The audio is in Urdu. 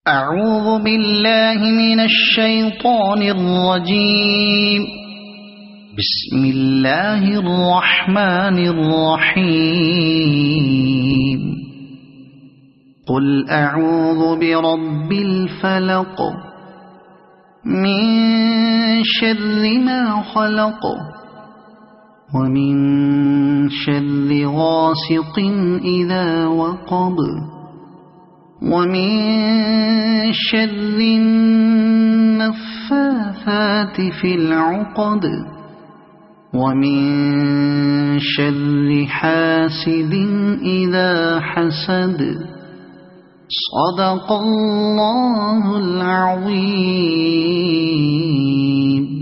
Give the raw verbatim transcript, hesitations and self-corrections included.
أعوذ بالله من الشيطان الرجيم. بسم الله الرحمن الرحيم. قل أعوذ برب الفلق من شر ما خلق ومن شر غاسق إذا وقب ومن شر النفاثات في العقد ومن شر حاسد إذا حسد. صدق الله العظيم.